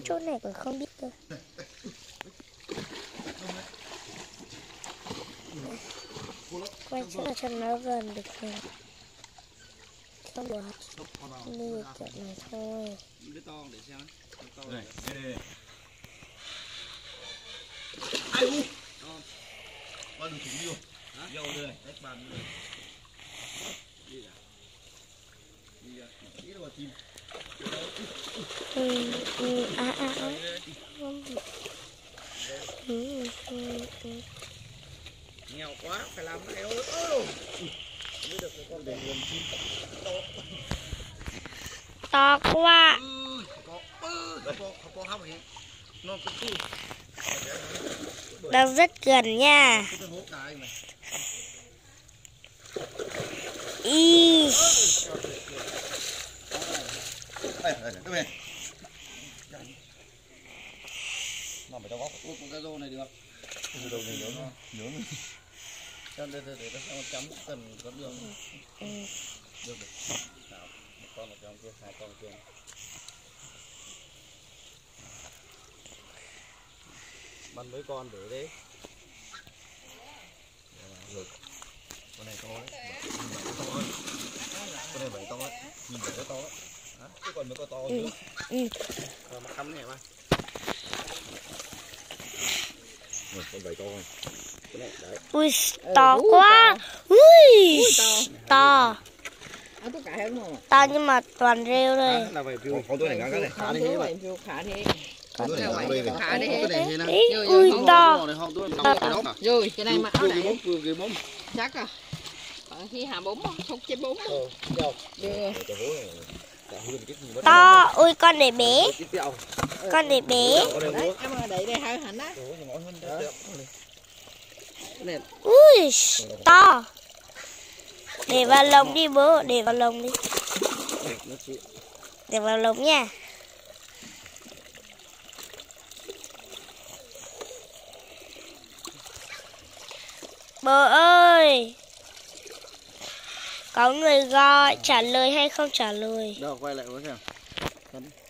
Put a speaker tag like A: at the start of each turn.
A: đến chỗ này còn không biết cơ. Quay cho nó gần được rồi. Không được. Như kiểu này thôi.
B: Đây. Ai u. Qua đường thủng vô. Vô đây, đánh bàn đây. Đi à. Đi à. Đi đâu mà chim. Nghèo quá, phải làm cái này thôi. Mới được cái con để gần chim.
A: To quá.
B: Có hóc hiện. Nó cứ
A: Đang rất gần nha. Ý.
B: Đây, nó phải góc út con cái rô này được. Cái rô này nó nhớ. Cho để nó chấm cần có đường. Được. Nào, một con ở trong kia, hai con kia. Bắn mấy con để đấy. Được. Con này to đấy. Con này 7 to đấy. Nhìn 7 to đấy. Hả? Cái còn mấy con to nữa. Mà cắm này mà. Con 7 to rồi. Cái này đấy.
A: Ui, to quá. Ui, to. To nhưng mà toàn rêu thôi.
B: Là phải phiêu. Con tôi này ngắn cái này. Khá thế vậy.
C: Khá thế.
B: Con tôi này khá thế.
A: Ui, to.
C: Rồi, cái này mà áo này.
B: Cái bóng.
C: Chắc à. Khi hạ bóng không chế bóng.
A: To. Ui, con này bé. Con này bé.
C: Đấy, em ở đây hơi hẳn á.
A: Ui, to. Để vào lồng đi bố, để vào lồng đi. Để vào lồng nha. Bố ơi. Có người gọi trả lời hay không trả lời?
B: Đâu quay lại với xem.